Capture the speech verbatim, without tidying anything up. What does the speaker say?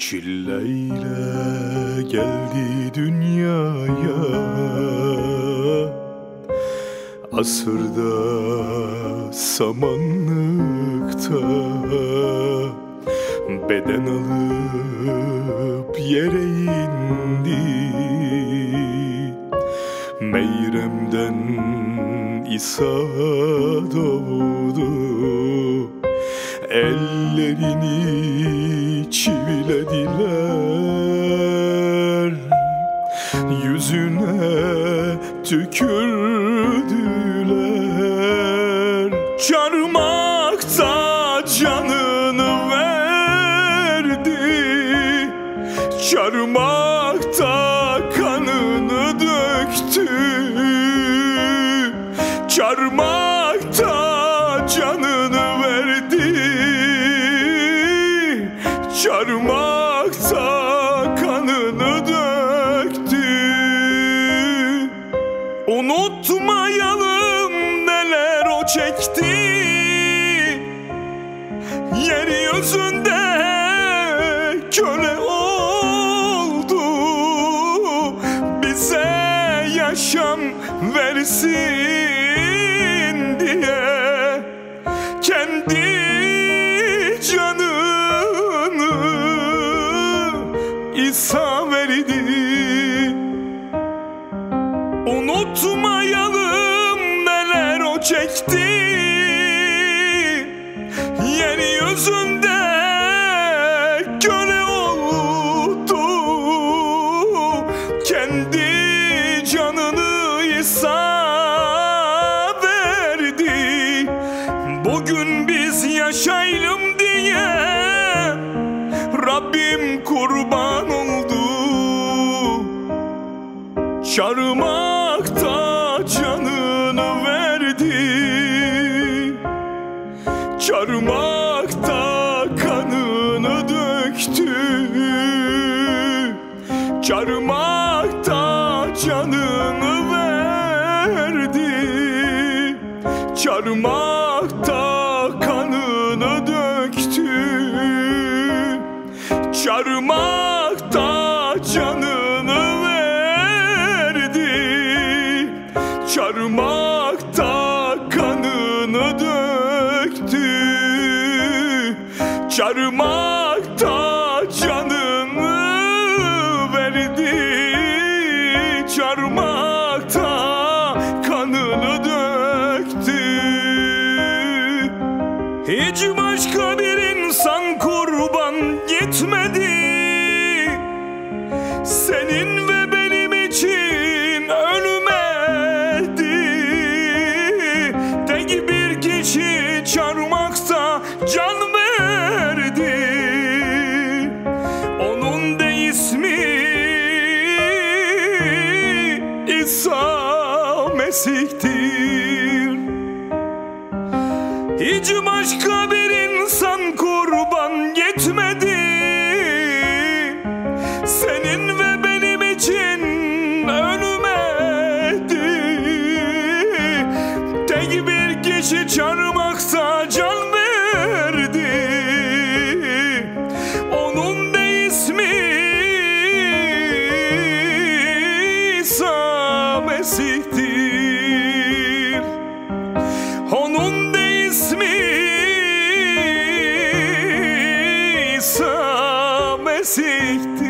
Çilleyle geldi dünyaya, asırda samanlıkta beden alıp yere indi. Meyrem'den İsa doğdu, ellerini çivilediler, yüzüne tükürdüler. Çarmıhta canını verdi, çarmıhta kanını döktü. Çarmıhta canını verdi, çarmıhta kanını döktü. Unutmayalım neler o çekti, yeryüzünde köle oldu. Bize yaşam versin diye kendi canını İsa verdi. Unutmayalım neler o çekti, yeryüzünde köle oldu. Kendi canını İsa verdi. Bugün biz yaşayalım diye Rabbim kurban oldu. Çarmıhta canını verdi, çarmıhta kanını döktü. Çarmıhta canını verdi, çarmıhta kanını döktü. Çarmıhta canını verdi, çarmıhta kanını döktü. Çarmıhta canını verdi, çarmıhta kanını döktü. Hiç başka bir insan kurban gitmedi, senin ve benim için ölmedi. Tek bir kişi çarmıhta can verdi, onun da ismi İsa Mesih'tir. Hiç başka bir insan kurban gitmedi, senin ve benim için ölmedi. Tek bir kişi çarmıhta can verdi, onun da ismi İsa Mesih'tir. Onun da ismi İsa Mesih'tir.